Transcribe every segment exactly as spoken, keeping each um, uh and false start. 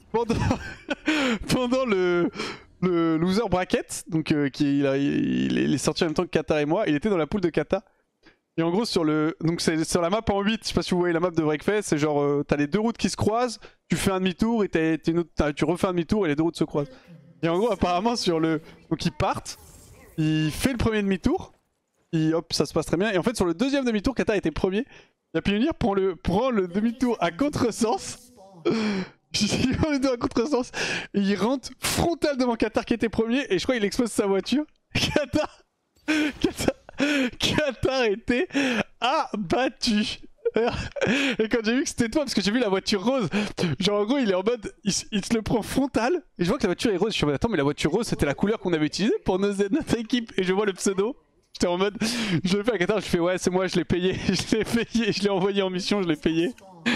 pendant, pendant le, le loser bracket, donc euh, qui, il, a, il, il est sorti en même temps que Qatar et moi, il était dans la poule de Qatar. Et en gros sur le, donc c'est sur la map en huit, je sais pas si vous voyez la map de Breakfast, c'est genre euh, t'as les deux routes qui se croisent, tu fais un demi-tour et t'as, t'as une autre, t'as, tu refais un demi-tour et les deux routes se croisent. Et en gros apparemment sur le, donc ils partent, il fait le premier demi-tour, et hop ça se passe très bien. Et en fait sur le deuxième demi-tour, Qatar était premier. La pionnière prend le, prend le demi-tour à contresens. Il prend le demi-tour à contresens et il rentre frontal devant Qatar qui était premier et je crois qu'il explose sa voiture. Qatar, Qatar, Qatar était abattu. Et quand j'ai vu que c'était toi, parce que j'ai vu la voiture rose, genre en gros il est en mode, il, il se le prend frontal, et je vois que la voiture est rose, je suis en mode attends mais la voiture rose c'était la couleur qu'on avait utilisée pour nos, notre équipe, et je vois le pseudo, j'étais en mode, je le fais à Qatar, je fais ouais c'est moi, je l'ai payé, je l'ai payé, je l'ai envoyé en mission, je l'ai payé.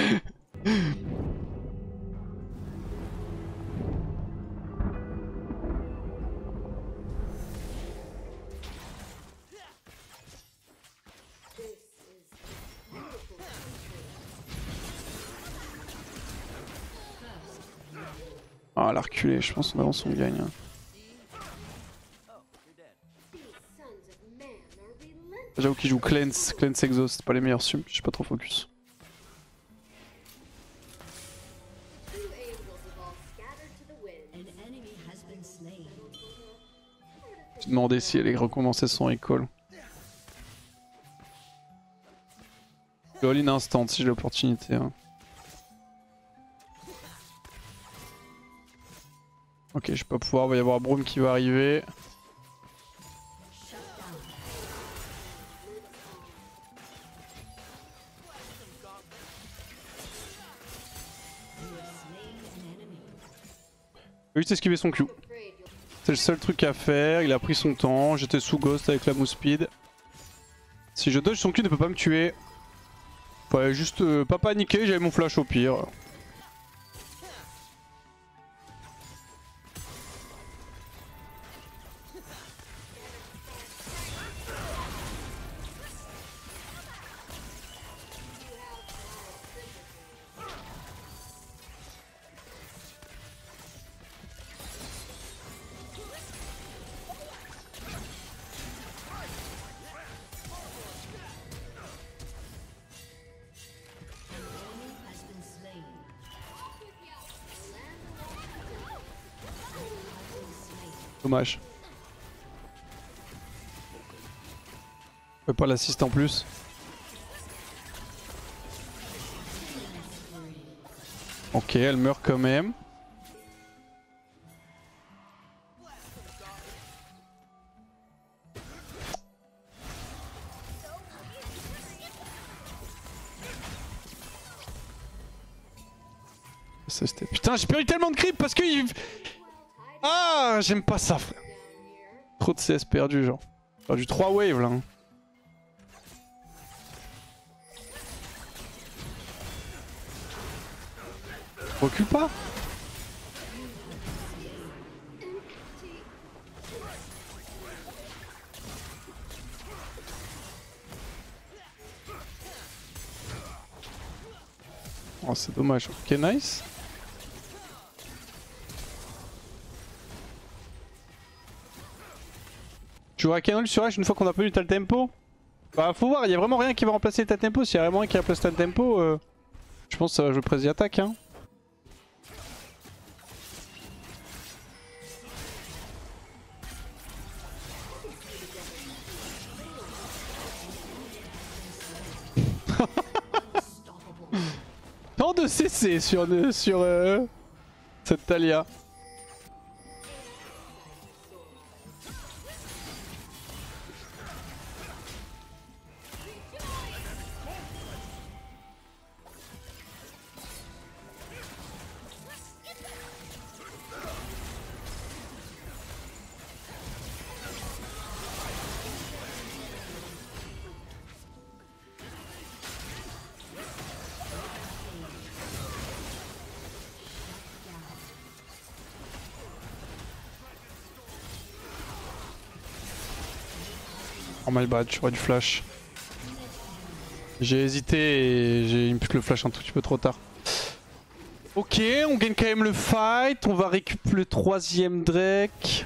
Ah, la reculée, je pense qu'on avance, on gagne. Hein. J'avoue qu'il joue Cleanse, Cleanse Exhaust, c'est pas les meilleurs sums, je suis pas trop focus. J'ai demandé si elle recommençait son recall. Je all in instant si j'ai l'opportunité. Hein. Ok, je vais pas pouvoir, il va y avoir Braum qui va arriver. Il a juste esquivé son Q. C'est le seul truc à faire, il a pris son temps, j'étais sous Ghost avec la move speed. Si je dodge son Q, il ne peut pas me tuer. Fallait juste euh, pas paniquer, j'avais mon flash au pire. Dommage. Je peux pas l'assister en plus. Ok, elle meurt quand même. Putain, j'ai perdu tellement de creep parce que... Il... Ah, j'aime pas ça, frère. Trop de C S perdu, genre. J'ai perdu trois waves, là. Hein. Recule pas. Oh, c'est dommage. Ok, nice. Tu joueras Canon sur H une fois qu'on a pas eu tal tempo? Bah faut voir, il y a vraiment rien qui va remplacer tal tempo. S'il y a vraiment rien qui remplace tal tempo, euh, je pense que ça va jouer presse d'attaque. Hein. Tant de C C sur, sur euh, cette Talia. Oh my bad, j'aurais du flash. J'ai hésité et j'ai eu le flash un tout petit peu trop tard. Ok, on gagne quand même le fight. On va récupérer le troisième Drake.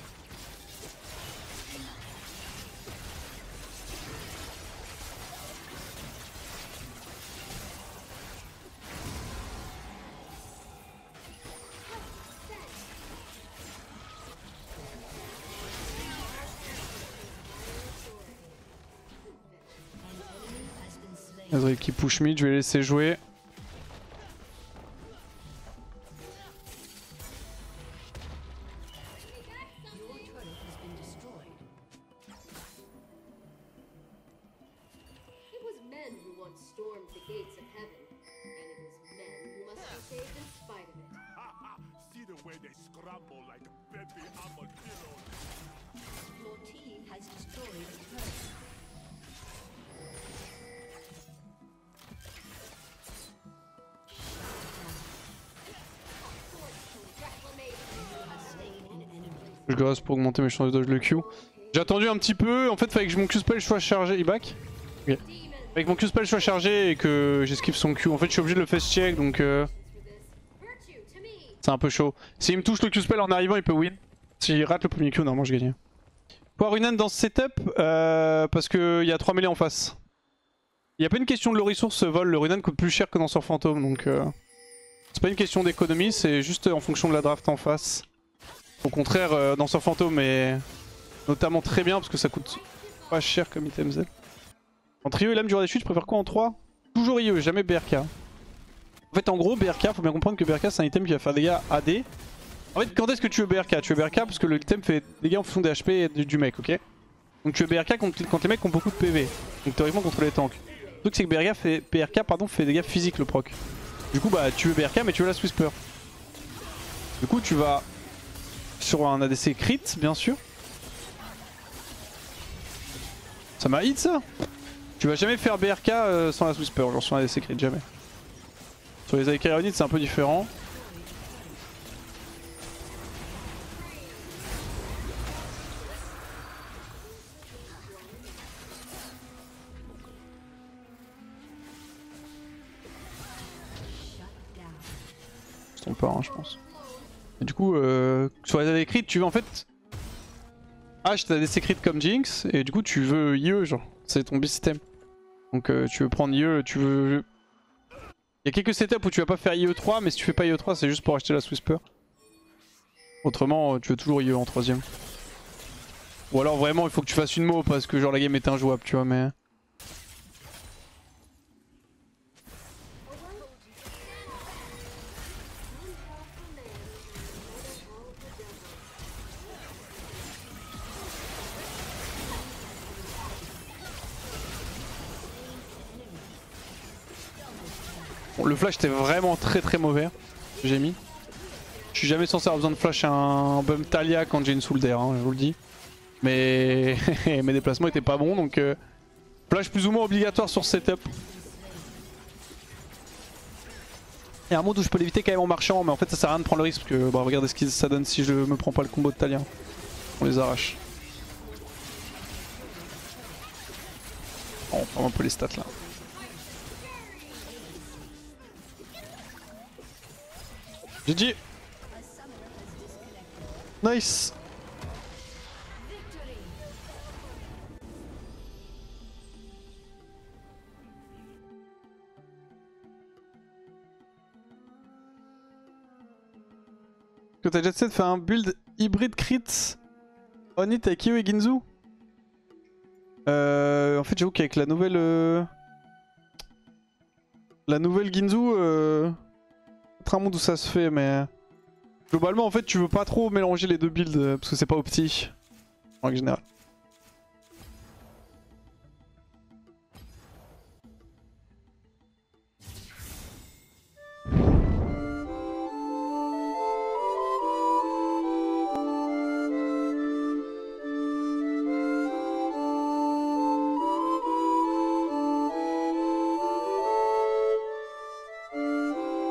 Drake qui push mid, je vais laisser jouer. Je grasse pour augmenter mes chances de dodge le Q. J'ai attendu un petit peu, en fait fallait que mon Q-spell soit chargé. Il back Ok. Fallait que mon Q-spell soit chargé et que j'esquive son Q. En fait je suis obligé de le face check donc euh... c'est un peu chaud. S'il me touche le Q-spell en arrivant il peut win. S'il rate le premier Q normalement je gagne. Pourquoi Runan dans ce setup euh, Parce qu'il y a trois mêlées en face. Il n'y a pas une question de le resource vol, le Runan coûte plus cher que dans Sort Fantôme donc euh... c'est pas une question d'économie, c'est juste en fonction de la draft en face. Au contraire, euh, dans Sort Fantôme est notamment très bien parce que ça coûte pas cher comme item Z. En trio et lame du roi des chutes, je préfère quoi en trois? Toujours I E, jamais B R K. En fait, en gros, B R K, faut bien comprendre que B R K c'est un item qui va faire des dégâts A D. En fait, quand est-ce que tu veux B R K? Tu veux B R K parce que le item fait des dégâts en fonction des H P et du, du mec, ok? Donc tu veux B R K quand, quand les mecs ont beaucoup de P V. Donc théoriquement contre les tanks. Le truc c'est que B R K fait, B R K, pardon, fait des dégâts physiques le proc. Du coup, bah tu veux B R K mais tu veux la Whisper. Du coup, tu vas sur un A D C crit, bien sûr. Ça m'a hit ça. Tu vas jamais faire B R K euh, sans la Whisper, genre sur un A D C crit, jamais. Sur les Aikaryonides c'est un peu différent. Je tombe pas, hein, je pense. Et du coup, euh, sur les A D C crit, tu veux en fait H t'as des secrets comme Jinx et du coup tu veux I E, genre c'est ton B-system. Donc euh, tu veux prendre I E, tu veux... Il y a quelques setups où tu vas pas faire I E trois, mais si tu fais pas I E trois c'est juste pour acheter la Whisper. Autrement tu veux toujours I E en troisième. Ou alors vraiment il faut que tu fasses une mo parce que genre la game est injouable tu vois mais... Bon, le flash était vraiment très très mauvais que j'ai mis. Je suis jamais censé avoir besoin de flash un bum Talia quand j'ai une soul d'air, hein, je vous le dis. Mais mes déplacements étaient pas bons donc euh... flash plus ou moins obligatoire sur setup. Il y a un mode où je peux l'éviter quand même en marchant mais en fait ça sert à rien de prendre le risque parce que bah, regardez ce que ça donne si je me prends pas le combo de Talia. On les arrache. On prend un peu les stats là. G G. Nice. Que t'as déjà essayé de faire un build hybride crit on it avec Io et Ginzu? Euh, en fait j'avoue qu'avec la nouvelle... Euh... La nouvelle Ginzu... Euh... C'est un monde où ça se fait mais... Globalement en fait tu veux pas trop mélanger les deux builds parce que c'est pas opti en général.